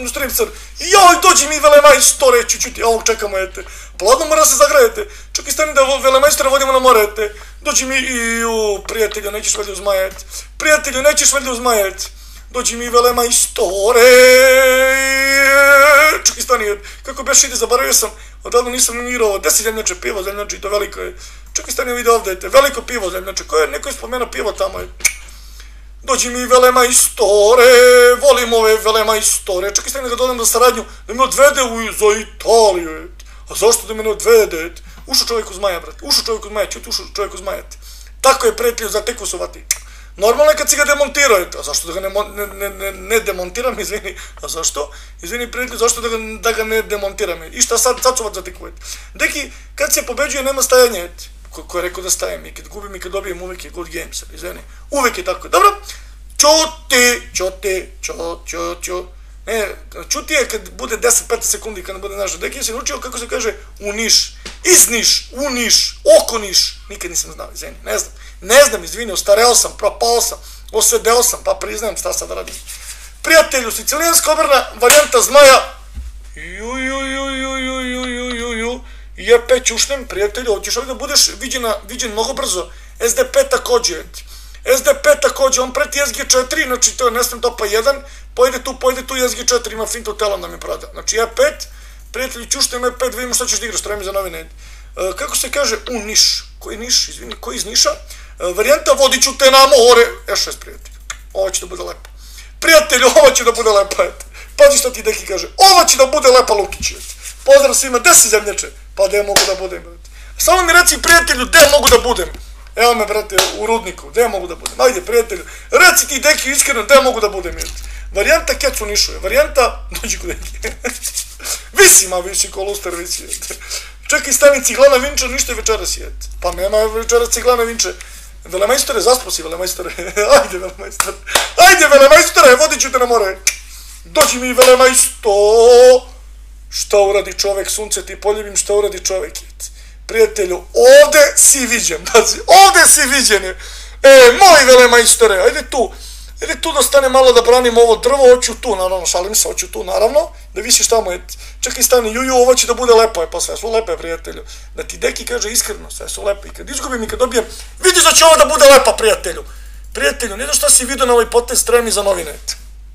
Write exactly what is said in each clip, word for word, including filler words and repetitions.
u stripser. Joj, dođi mi velemajstore, čučuti, ovog čekamo, ete. Pladno mora se zagrajete. Čekaj, stani da velemajstore vodimo na more, ete. Dođi mi, iju, prijatelju, nećeš valjda uzmajet. Prijatelju, nećeš valjda uzmajet. Dođi mi velemajstore. Čekaj, stani, kako beš ide, zaboravio sam, odavno nisam igrao, gde si zemljače, pivo zemljače, i to veliko je. Čekaj, stani, vidi ovdje, ete, veliko pivo zemljače, ko je, neko je spomenuo pivo tamo, ete. Dođi mi velemajstore, volim ove velemajstore, čekaj stani da ga dodam za saradnju, da me odvede za Italiju, a zašto da me odvede, ušao čovjek u zmaja, brate, ušao čovjek u zmaja, čuti, ušao čovjek u zmaja, tako je prijatelju za teku suvati. Normalno je kad si ga demontirao, a zašto da ga ne, ne, ne, ne demontiram, izvini, a zašto? Izvini prijatelju, zašto da ga, da ga ne demontiram, i šta sad, sad suvat za teku, deki, kad se pobeđuje nema stajanja, Ko, ko je rekao da stajem, i kad gubim i kad dobijem, uvijek je good games, izveni, uvijek je tako, dobro, čuti, čuti, ču, ču, ču, ne, čuti je kad bude deset petnaest sekundi, kad ne bude našo, deki si naučio kako se kaže uniš, izniš, uniš, okoniš, nikad nisam znao, izveni, ne znam, ne znam, izvini, ostareo sam, propao sam, osedeo sam, pa priznajem šta sad radim. Prijatelju, sicilijanska obrana, varijanta zmaja, ju, ju, ju, ju, ju, ju, ju, ju, ju, je pe čušnem, prijatelju, hoćeš ovdje da budeš viđena, viđen mnogo brzo. S D P također. S D P također, on preti S G četiri, znači to je nestem topa jedan, pojede tu, pojede tu S G četiri, ima fintu telom da mi prada. Znači E pet, prijatelju, čušnem E pet, vidimo šta ćeš da igraš, treba mi za novine. E, kako se kaže, u Niš. Koji Niš, izvini, koji iz Niša? E, varijanta, vodit ću te na more. E šest, prijatelju. Ovo će da bude lepo. Prijatelju, ovo će da bude lepo, eto. Pazi šta ti deki kaže, ovo će da bude lepa Lukić, eto. Pozdrav svima, gde si zemljače? Pa gde mogu da budem, brate? Samo mi reci, prijatelju, gde mogu da budem? Evo me, brate, u Rudniku, gde mogu da budem? Ajde, prijatelju, reci ti, deki, iskreno, gde mogu da budem, brate? Varijanta Kecu Nišu je, varijanta, dođi kod deki. Visi, ma, visi, ko luster, visi, brate. Čekaj, stani, ciglana Vinče, ništa je večeras, je. Pa nema večeras ciglana Vinče. Velemajstore, zaspo si, velemajstore. Ajde, velemajstore. Ajde, velemajstore, vodit ću te na more. Dođi mi, velemajsto. Šta uradi čovek, sunce ti poljubim, šta uradi čovek, prijatelju, ovde si viđen, pazi, ovde si viđen, e, moj velemajstore, ajde tu, ajde tu da stane malo da branim ovo drvo, hoću tu, naravno, šalim se, hoću tu, naravno, da visiš tamo, et, čekaj stani, juju, ovo će da bude lepo, e, pa sve su lepe, prijatelju, da ti deki kaže iskreno, sve su lepe, i kad izgubim i kad dobijem, vidiš da će ovo da bude lepa, prijatelju, prijatelju, ne znaš šta si vidio na ovaj potez, tremi za novine, et,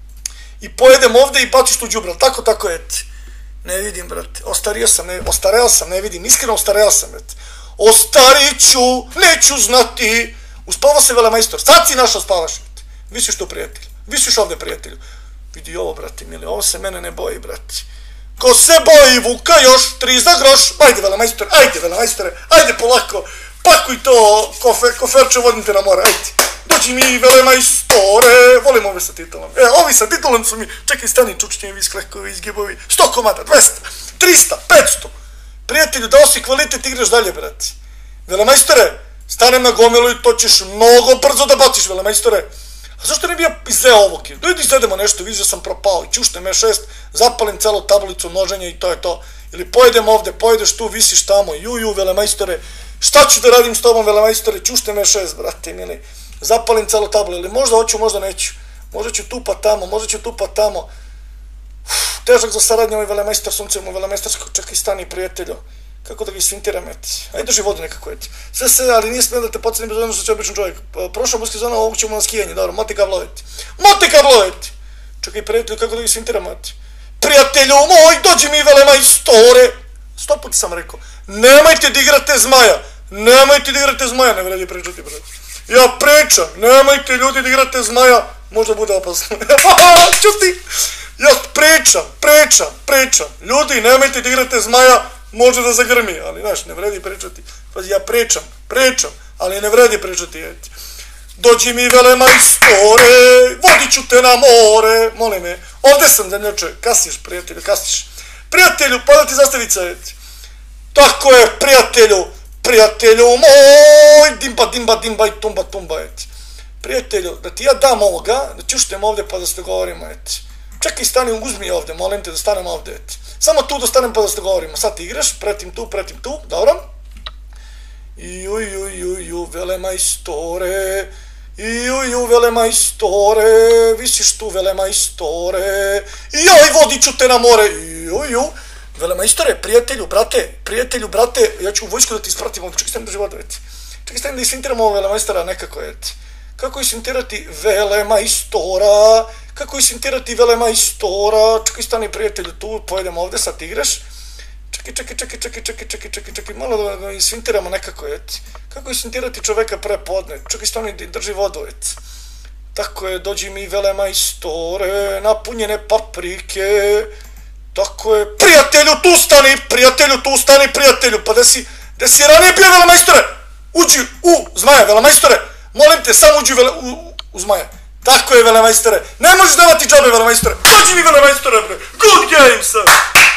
i pojedem ovde i baciš tu đubre, tako, tako, et, ne vidim, brate, ostario sam, ne, ostareo sam, ne vidim, iskreno ostareo sam, brate. Ostariću, neću znati. Uspavao se velemajstor, sad si našao spavaš, brate. Visiš tu, prijatelju, visiš ovde, prijatelju. Vidi ovo, brate, mili, ovo se mene ne boji, brate. Ko se boji Vuka još, tri za groš, ajde velemajstore, ajde velemajstore, ajde polako, pakuj to kofer, koferče, vodim te na more, ajde. Dođi mi velemajstore, volim ove sa titulom, e, ovi sa titulom su mi, čekaj, stani, čučnjevi, isklekovi, izgibovi, sto komada, dvesta, trista, petsto, prijatelju, dao si kvalitet, igraš dalje, brate. Velemajstore, stanem na gomilu i to ćeš mnogo brzo da baciš, velemajstore. A zašto ne bi ja izveo ovog? Dojdi izvedemo nešto, vidio sam propao, čušnem E šest, zapalim celu tablicu noženja i to je to. Ili pojedem ovde, pojedeš tu, visiš tamo, ju, ju, velemajstore, šta ću da radim s tobom, velemajstore, čušnem E šest, brate, mili. Zapalim celu tablu, ili možda hoću, možda neću. Možda ću tu pa tamo, možda ću tu pa tamo. Uf, težak za saradnje ovaj velemajstor, suncem u velemajstorsko, čekaj, stani, prijatelju. Kako da ga isfintiram, eti. Ajde drži vodu nekako, eti. Sve se, ali nije smijem da te podsjetim bez ono što će običan čovjek. Prošla buski zona, ovog ćemo na skijanje, dobro, moti kablo, eti. Moti kablo, eti. Čekaj, prijatelju, kako da ga isfintiram, eti. Prijatelju moj, dođi mi velemajstore. Sto puta sam rekao, nemojte da igrate zmaja. Nemojte da igrate zmaja, ne vredi pričati, brate. Ja pričam, nemojte ljudi da igrate zmaja, možda bude opasno. Čuti, ja pričam, pričam, pričam. Ljudi, nemojte da igrate zmaja, može da zagrmi, ali znaš, ne vredi pričati. Pazi, ja pričam, pričam, ali ne vredi pričati, eti. Dođi mi velemajstore, vodit ću te na more, molim me. Ovde sam, zemljače, kasniš, prijatelju, kasniš. Prijatelju, pa da ti zastavica, eti. Tako je, prijatelju. Prijatelju moj, dimba, dimba, dimba i tumba, tumba, eti. Prijatelju, da ti ja dam ovoga, da čuštem ovde pa da se dogovorimo, eti. Čekaj, stani, uzmi ovde, molim te da stanem ovde, eti. Samo tu da stanem pa da se dogovorimo. Sad ti igraš, pretim tu, pretim tu, dobro? Ju, ju, ju, ju, velemajstore, Iuju, velemajstore, visiš tu, velemajstore, joj, vodit ću te na more, iuju. Velemajstore, prijatelju, brate, prijatelju, brate, ja ću u vojsku da ti ispratim ovdje, čekaj stavim da život, već. Čekaj stavim da isvintiram ovo velemajstora nekako, već. Kako isvintirati velemajstora, kako isvintirati velemajstora, čekaj stani prijatelju tu, pojedemo ovdje, sad ti igraš. Čekaj, čekaj, čekaj, čekaj, čekaj, čekaj, čekaj, čekaj, malo da ga isvintiramo nekako, već. Kako isvintirati čoveka prepodne, čekaj stani drži vodu, već. Tako je, dođi mi velemajstore, napunjene paprike. Tako je, prijatelju tu stani, prijatelju tu stani, prijatelju, pa da si, da si ranije bio velemajstore, uđi u zmaja, velemajstore, molim te, samo uđi vele, u, u zmaja, tako je velemajstore, ne možeš davati džabe velemajstore, dođi mi velemajstore, bre, good game, son.